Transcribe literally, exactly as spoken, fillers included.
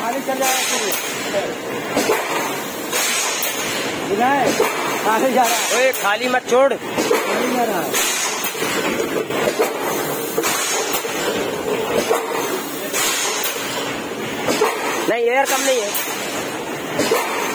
खाली चल जाएगा बुझाए खाली जा रहा है। ओए खाली मत छोड़, खाली जा रहा है। नहीं एयर कम नहीं है।